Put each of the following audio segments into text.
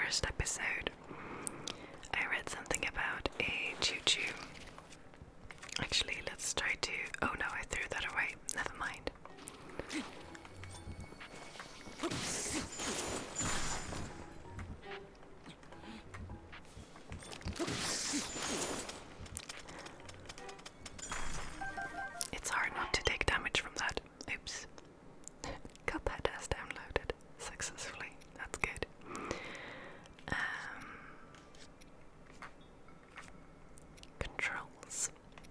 first episode, I read something about a choo-choo. Actually, let's try to... Oh no, I threw that away. Never mind. It's hard not to take damage from that. Oops. Cuphead has downloaded successfully. That's good. Controls.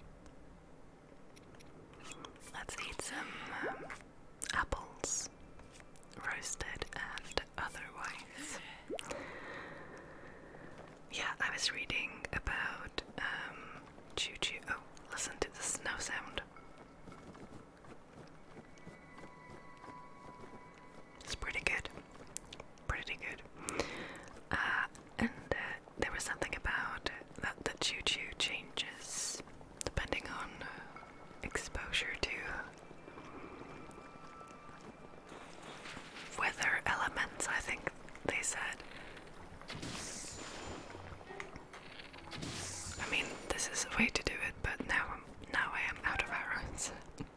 Let's eat some apples, roasted and otherwise. Yeah, I was reading about choo-choo. Oh, listen to the snow sound. It's pretty good. Pretty good. And there was something about that the choo-choo changes depending on exposure to weather elements, I think they said. I mean, this is a way to do it, but now I am out of arrows.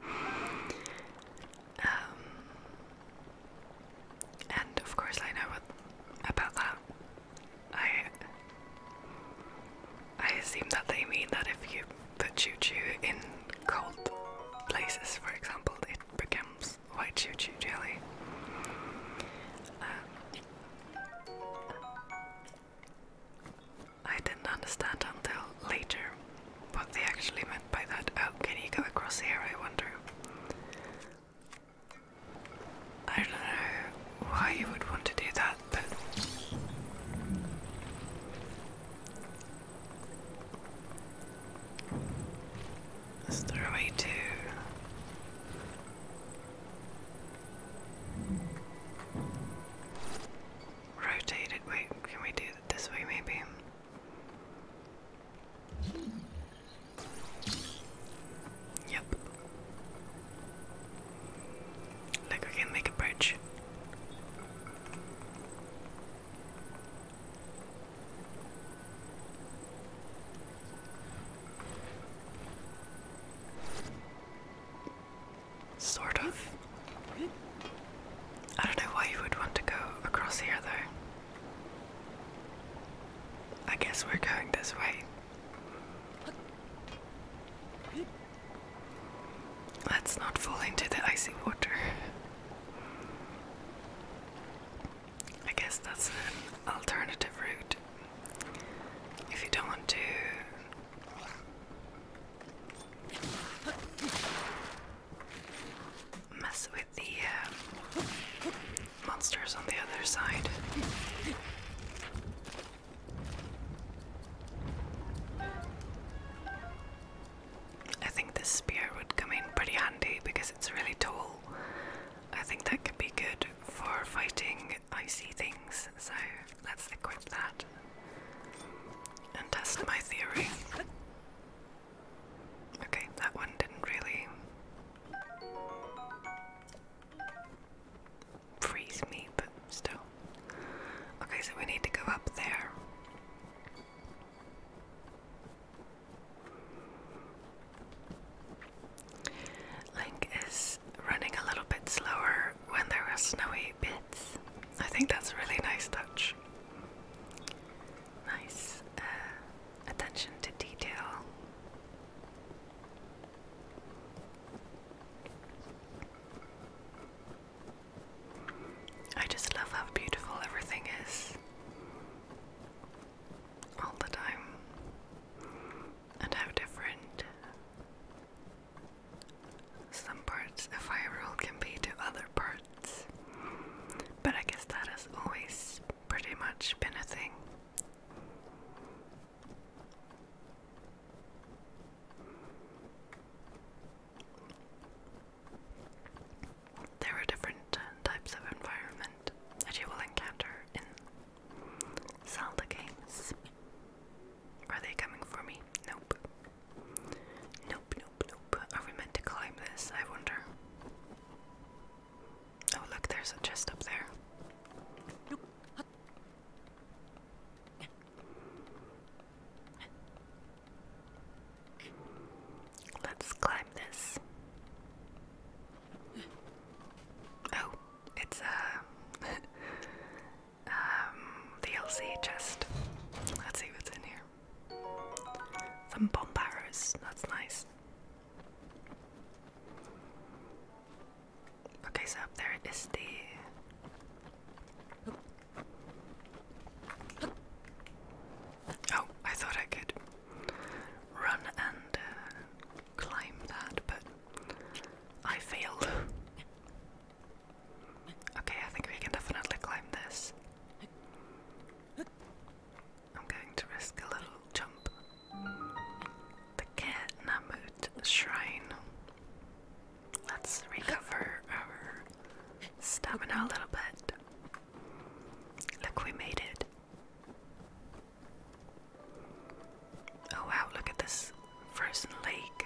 And of course I know about that. I assume that they mean that if you put choo-choo in cold places, for example, it becomes white choo-choo jelly. I didn't understand until later what they actually meant by that. Oh, can you go across here, I wonder? I don't know why you would want to do that, but... Is there a way to... rotate it? Wait, can we do it this way maybe? Yep. Like we can make a bridge. Sort of. I don't know why you would want to go across here though. I guess we're going this way. Let's not fall into the icy water. I guess that's an alternative route. If you don't want to mess with the monsters on the other side. I think this spear would come in pretty handy because it's really tall. I think that could be good for fighting icy things, so let's equip that and test my theory. Okay, that one didn't really freeze me, but still. Okay, so we need to go up there. Link is running a little bit slower when there are snowy bits. I think that's a really nice touch. Nice attention to detail. I just love how beautiful everything is all the time, and how different some parts of Hyrule can be to other parts. But I guess that has always pretty much been a thing. There are different types of environment that you will encounter in Zelda games. Are they coming for me? Nope. Nope, nope, nope. Are we meant to climb this, I wonder? Oh look, there's a chest up there. there is the... Oh, I thought I could run and climb that, but I failed. Okay, I think we can definitely climb this. I'm going to risk a little jump. The Kenamut Shrine. Let's recover our stamina a little bit. Look, we made it. Oh wow, look at this frozen lake.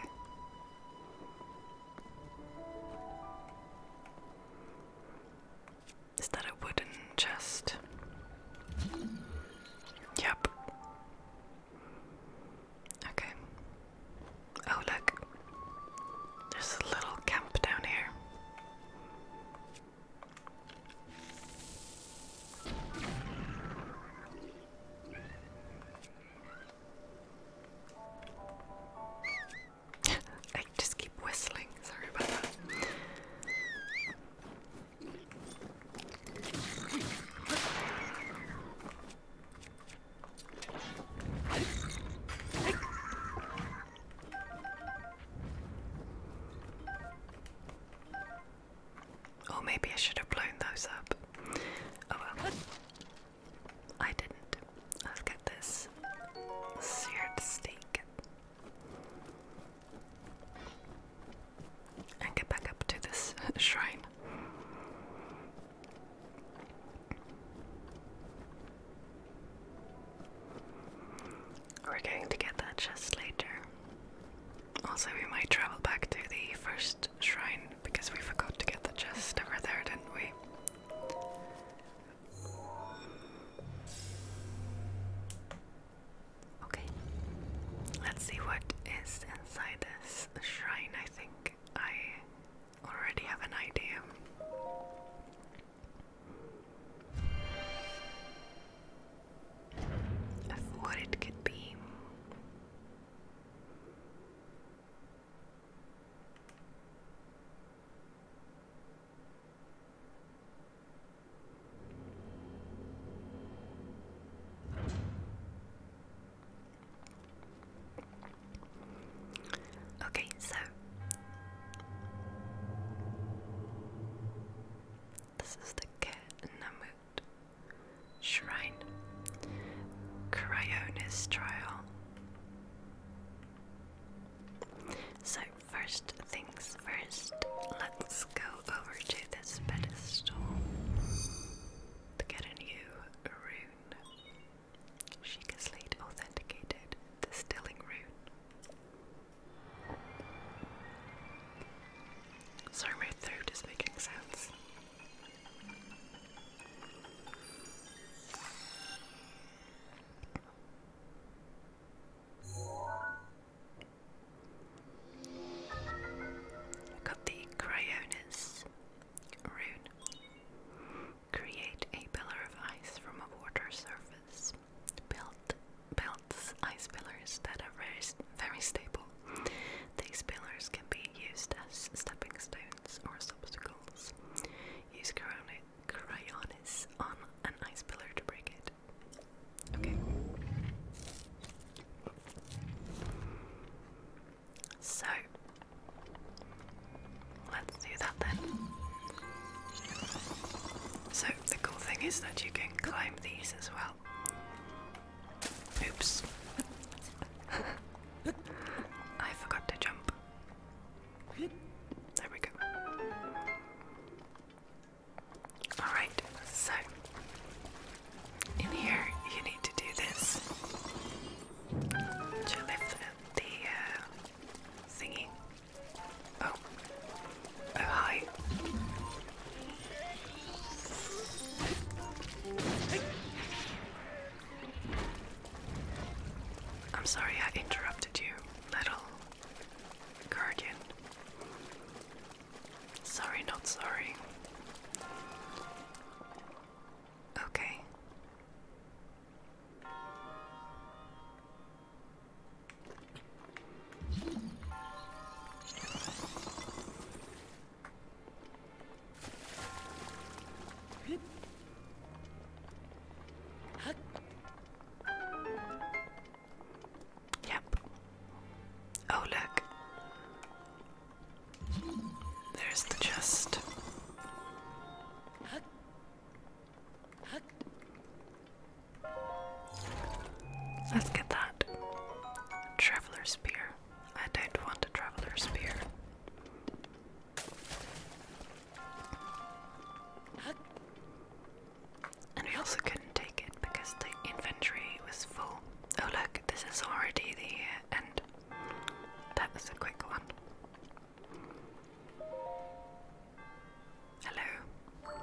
Is that a wooden chest? Yep. Okay. Oh look. There's a little camp down here. I just keep whistling, sorry about that. Oh, maybe I should have blown those up. Oh well. I didn't. Let's get this seared steak. And get back up to this shrine. We're going to get that chest later. Also, we might travel back to the first shrine because we forgot to get the chest over there, didn't we? Okay, let's see what is inside this shrine. I think I already have an idea. Of what it could be. Okay, so this is the Kenamut Shrine. Cryonis trial. So first things first, let's go over to this pedestal to get a new rune. Sheikah Slate authenticated distilling rune. Sorry, my throat is making sounds. Got the Cryonis rune. Create a pillar of ice from a water surface. Built ice pillars that are very stable. These pillars can be used as stepping stones or as obstacles. Use Cryonis on an ice pillar to break it. Okay. So, let's do that then. So, the cool thing is that you can climb these as well. Oops. I forgot to jump. There we go. Alright, so in here you need to do this to lift the thingy. Oh. Oh, hi. I'm sorry I interrupted you, little guardian. Sorry, not sorry. Okay. And we also couldn't take it because the inventory was full. Oh look, this is already the end. That was a quick one. Hello.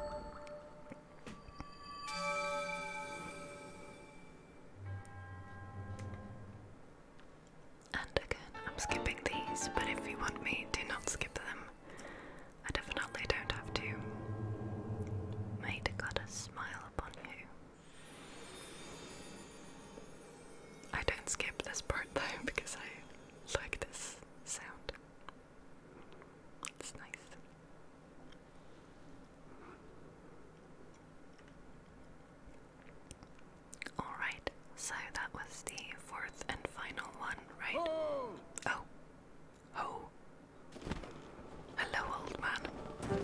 And again, I'm skipping these, but if you want me to not skip them, I definitely don't have to. May the goddess smile upon you. I don't skip this part though because I like this sound. It's nice. Alright, so that was the fourth and final one, right? Oh! Oh! Hello, old man.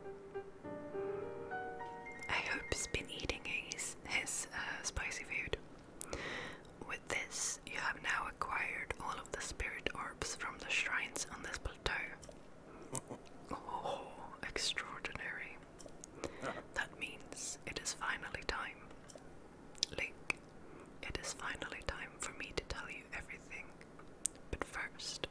I hope he's been eating his spicy food. With this, you have now acquired all of the spirit orbs from the shrines on this plateau. Oh, extraordinary. That means it is finally time. Link, it is finally time for me to tell you everything. But first,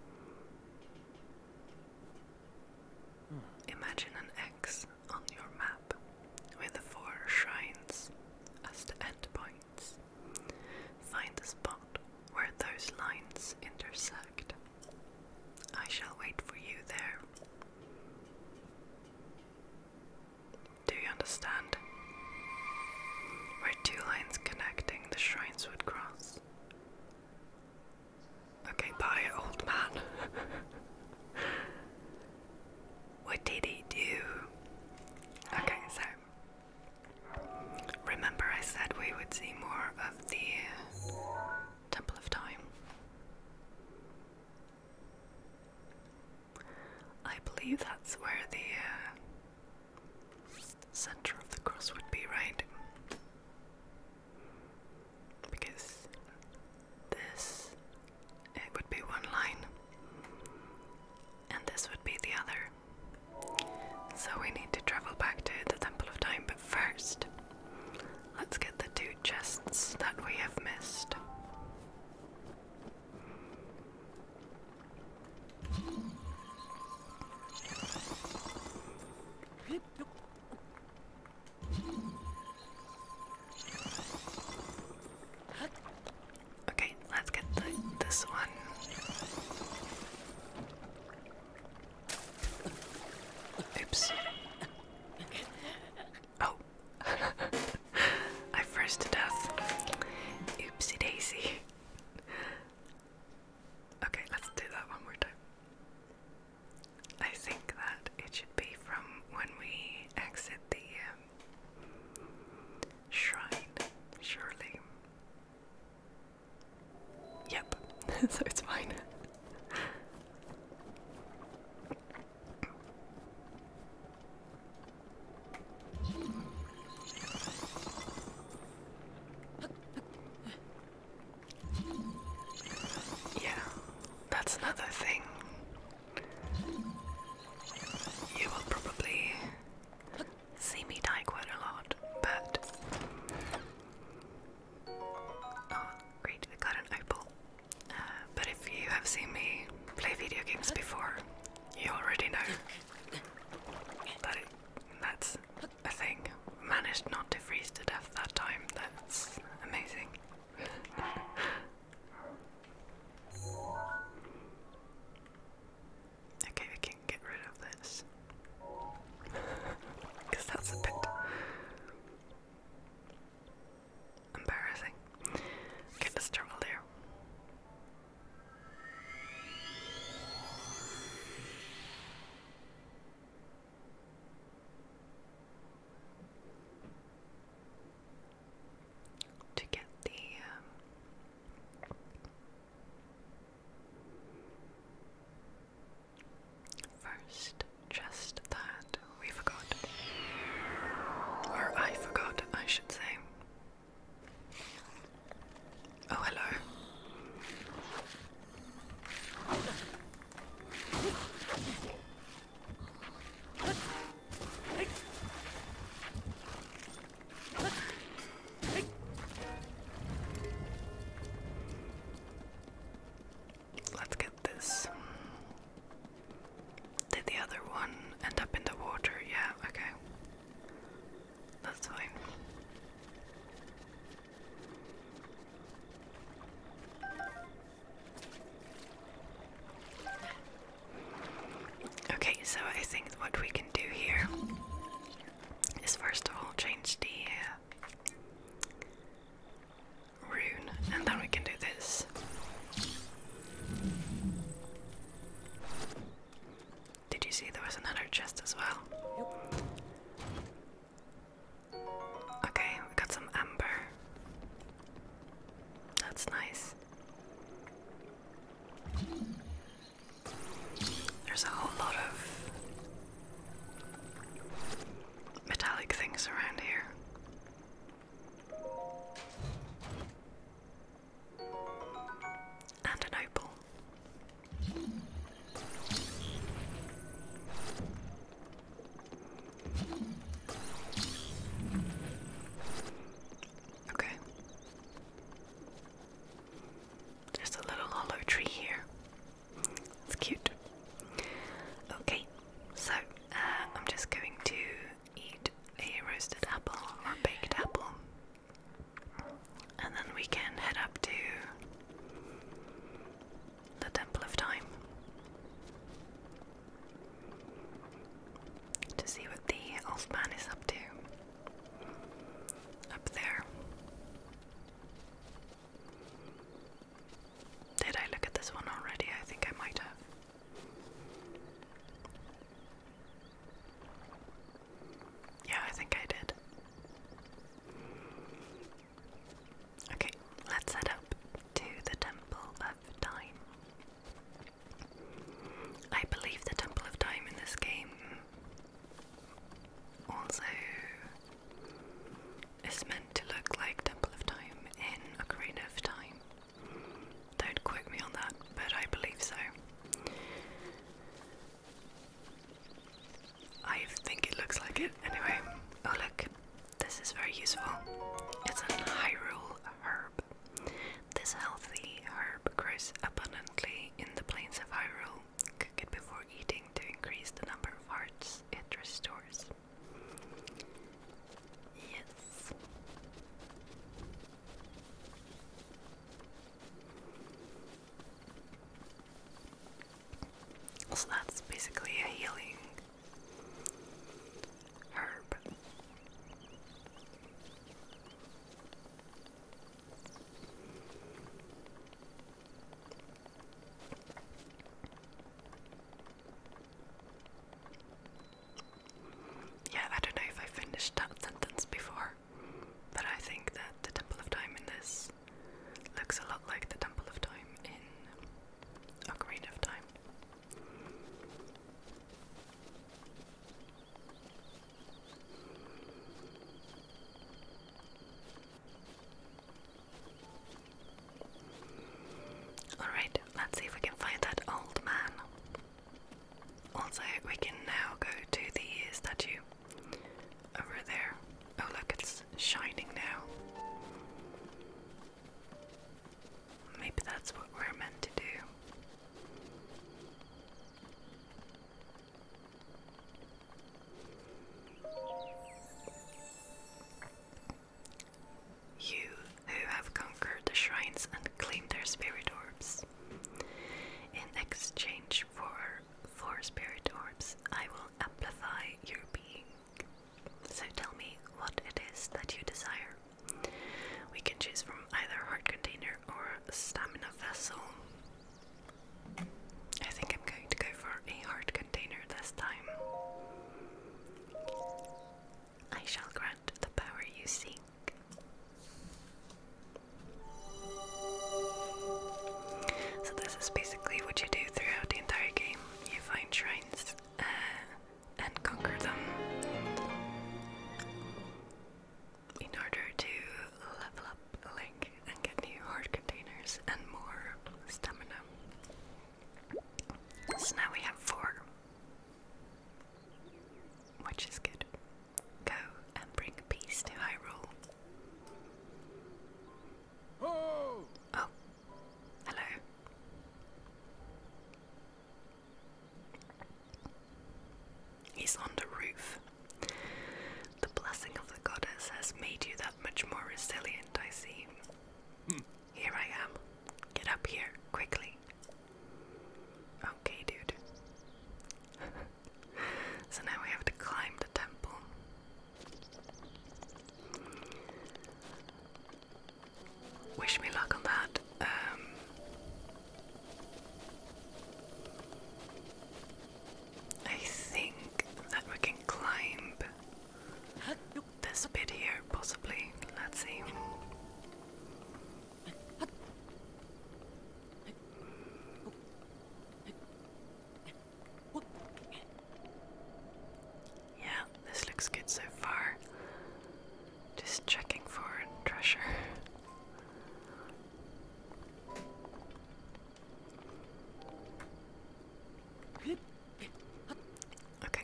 imagine an X on your map with the 4 shrines as the endpoints. Find the spot where those lines intersect. I shall wait for you there. Do you understand? Where 2 lines connecting the shrines would cross. Okay, bye, old man. What did he do? Okay, so remember I said we would see more of the Temple of Time. I believe that's where the center of the cross would be, right? Because this, it would be one line, and this would be the other. So we need to travel back to the Temple of Time, but first, let's get the 2 chests that we have missed. Okay, let's get this one. Oops. Oh. is meant to look like Temple of Time in Ocarina of Time. Don't quote me on that, but I believe so. I think it looks like it. Anyway, oh look, this is very useful. It's a Hyrule herb. This healthy herb grows abundantly in the plains of Hyrule. Cook it before eating to increase the number of hearts it restores. Yes. So that's basically a healing herb. Yeah, I don't know if I finished that sentence before, but I think that the Temple of Time in this looks a lot like the Temple of Time in Ocarina of Time. Alright, let's see if we can find that old man. Also, we can now go to the statue over there. Oh look, it's shining now. Maybe that's what we're meant to do. You who have conquered the shrines and claimed their spirit orbs. In exchange for 4 spirit orbs, I will amplify your being. So tell me what it is that you desire. We can choose from either heart container or a stamina vessel. I think I'm going to go for a heart container this time. I shall grant the power you seek. So this is basically what you do throughout the entire game. You find shrines and conquer them in order to level up Link and get new heart containers and more stamina. So now we have 4, which is good. Go and bring peace to Hyrule. Oh, hello. He's on the roof. The blessing of the goddess has made you that much more resilient, I see. Here I am. Get up here, quickly. Okay, dude. So now we have to climb the temple. Wish me luck on that. I think that we can climb this bit here, possibly. Let's see. Yeah, this looks good so far. Just checking for treasure. Okay.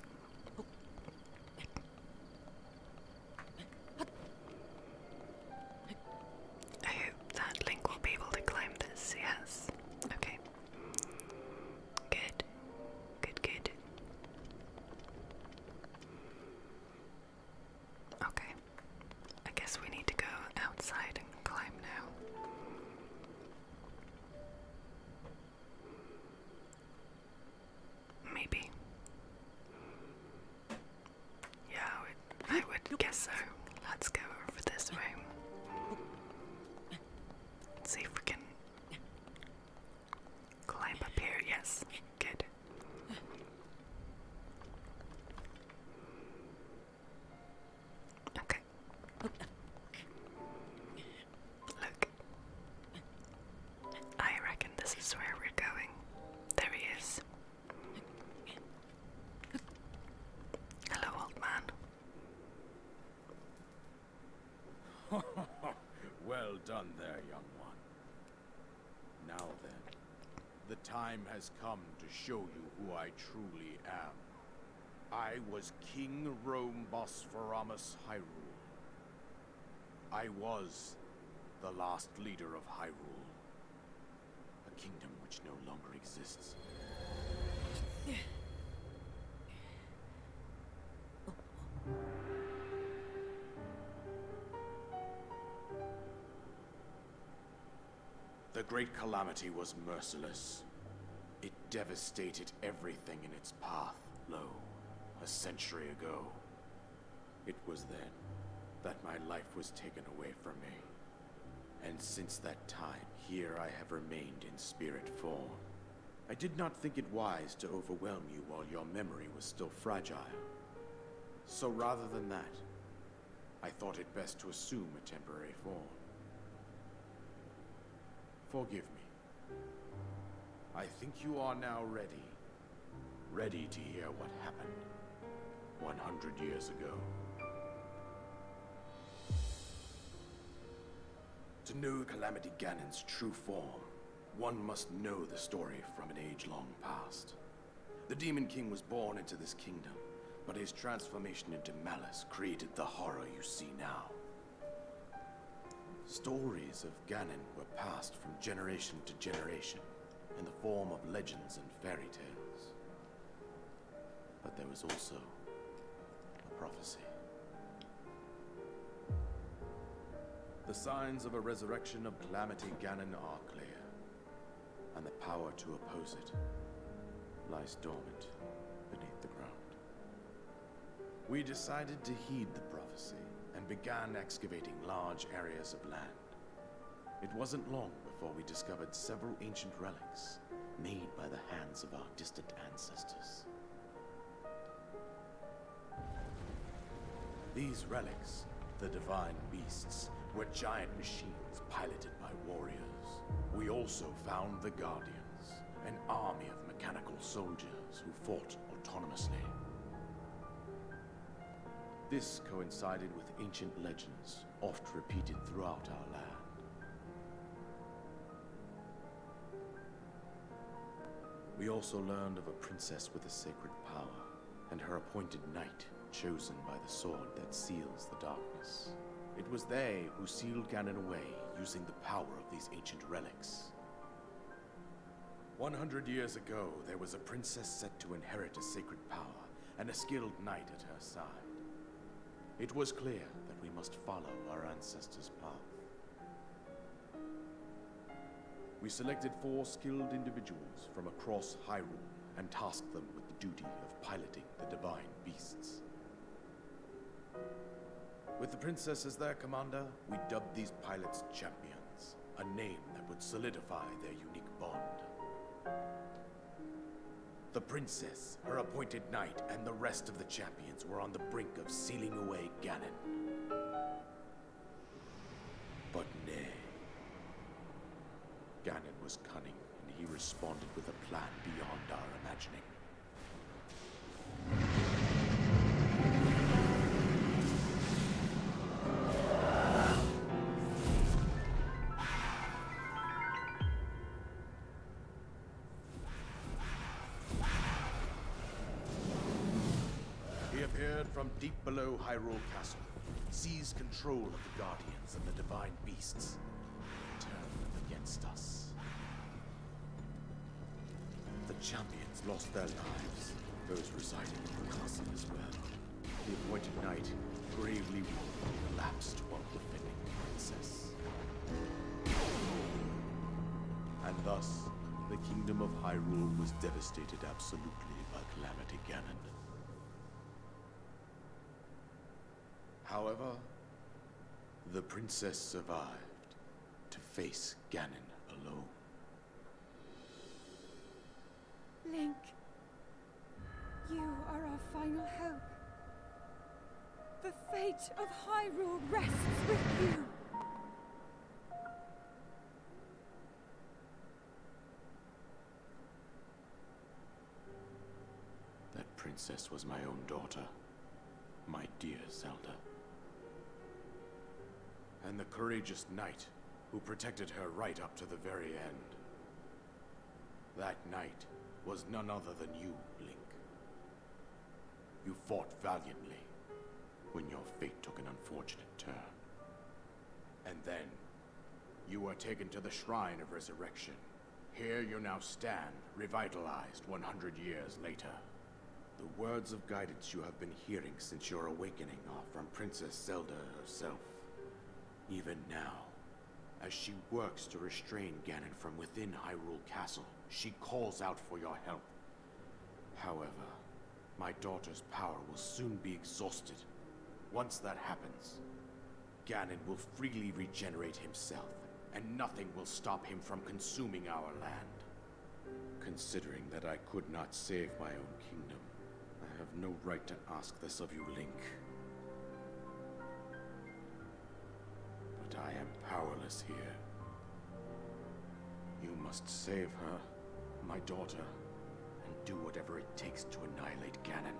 I hope that Link will be able to climb this, yes. Okay. Good. Good, good. Okay. I guess we need to go outside and climb now. Maybe. Yeah, I would guess so. Let's go over this way. Let's see if we can climb up here. Yes, good. Okay. Look. I reckon this is where we're going. There he is. Hello, old man. Well done there, young one. Now then, the time has come to show you who I truly am. I was King Rome Bosphoramos Hyrule. I was the last leader of Hyrule, a kingdom which no longer exists. The Great Calamity was merciless. It devastated everything in its path, lo, a century ago. It was then that my life was taken away from me. And since that time, here I have remained in spirit form. I did not think it wise to overwhelm you while your memory was still fragile. So rather than that, I thought it best to assume a temporary form. Forgive me. I think you are now ready. Ready to hear what happened 100 years ago. To know Calamity Ganon's true form, one must know the story from an age long past. The Demon King was born into this kingdom, but his transformation into malice created the horror you see now. Stories of Ganon were passed from generation to generation in the form of legends and fairy tales. But there was also a prophecy. The signs of a resurrection of Calamity Ganon are clear, and the power to oppose it lies dormant beneath the ground. We decided to heed the prophecy and began excavating large areas of land. It wasn't long before we discovered several ancient relics made by the hands of our distant ancestors. These relics, the divine beasts, were giant machines piloted by warriors. We also found the Guardians, an army of mechanical soldiers who fought autonomously. This coincided with ancient legends, oft repeated throughout our land. We also learned of a princess with a sacred power, and her appointed knight, chosen by the sword that seals the darkness. It was they who sealed Ganon away, using the power of these ancient relics. 100 years ago, there was a princess set to inherit a sacred power, and a skilled knight at her side. It was clear that we must follow our ancestors' path. We selected 4 skilled individuals from across Hyrule and tasked them with the duty of piloting the divine beasts. With the princess as their commander, we dubbed these pilots champions, a name that would solidify their unique bond. The princess, her appointed knight, and the rest of the champions were on the brink of sealing away Ganon. But nay. Ganon was cunning, and he responded with a plan beyond our imagining. He appeared from deep below Hyrule Castle, seized control of the Guardians and the divine beasts, and turned them against us. The champions lost their lives, those residing in the castle as well. The appointed knight, gravely wounded, collapsed while defending the princess. And thus, the kingdom of Hyrule was devastated absolutely by Calamity Ganon. However, the princess survived to face Ganon alone. Link, you are our final hope. The fate of Hyrule rests with you. That princess was my own daughter, my dear Zelda. and the courageous knight who protected her right up to the very end. That knight was none other than you, Link. You fought valiantly when your fate took an unfortunate turn. And then, you were taken to the Shrine of Resurrection. Here you now stand, revitalized 100 years later. The words of guidance you have been hearing since your awakening are from Princess Zelda herself. Even now, as she works to restrain Ganon from within Hyrule Castle, she calls out for your help. However, my daughter's power will soon be exhausted. Once that happens, Ganon will freely regenerate himself, and nothing will stop him from consuming our land. Considering that I could not save my own kingdom, I have no right to ask this of you, Link. But I am powerless here. You must save her, my daughter, and do whatever it takes to annihilate Ganon.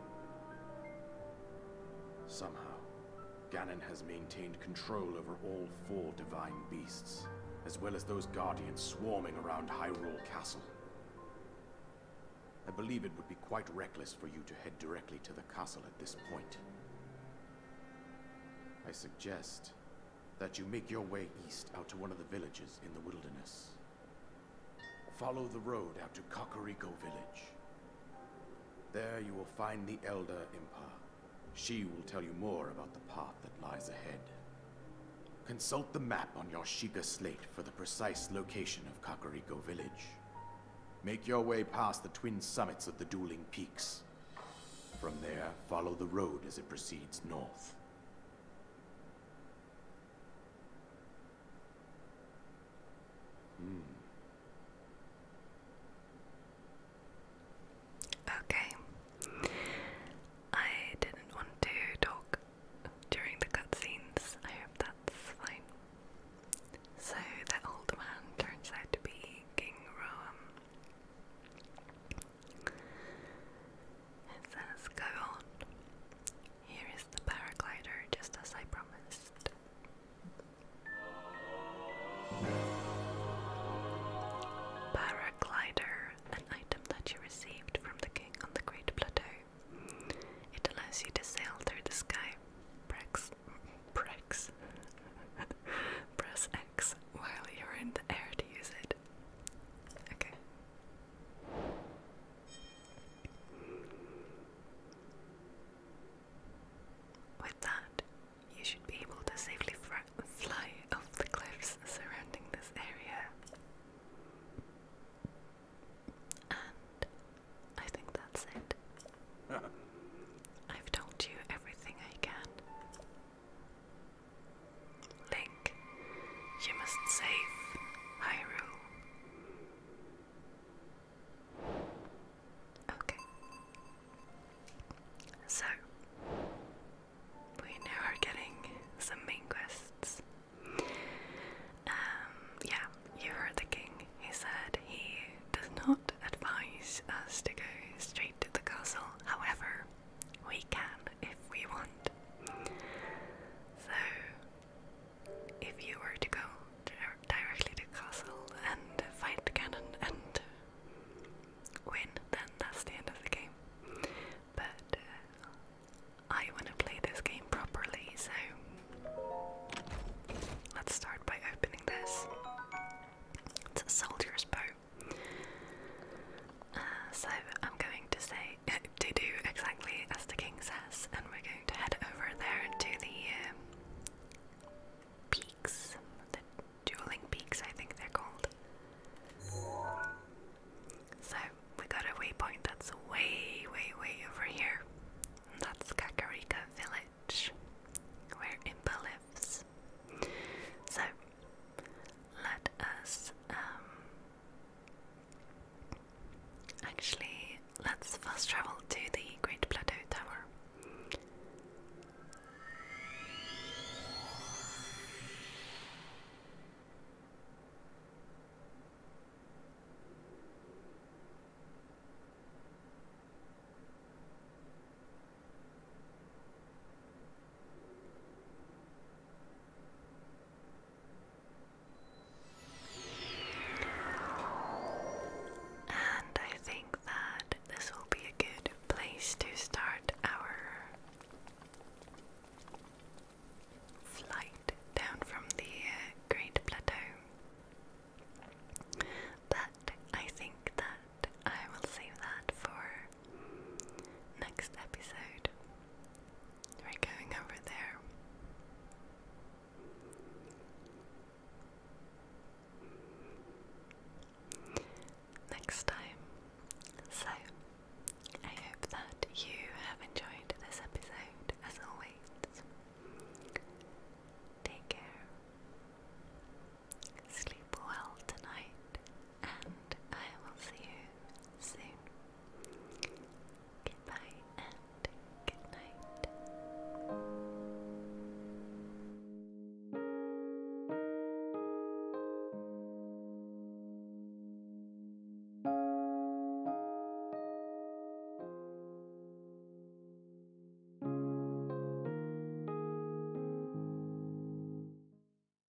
Somehow, Ganon has maintained control over all 4 divine beasts, as well as those guardians swarming around Hyrule Castle. I believe it would be quite reckless for you to head directly to the castle at this point. I suggest that you make your way east out to one of the villages in the wilderness. Follow the road out to Kakariko Village. There you will find the Elder Impa. She will tell you more about the path that lies ahead. Consult the map on your Sheikah slate for the precise location of Kakariko Village. Make your way past the twin summits of the dueling peaks. From there, follow the road as it proceeds north.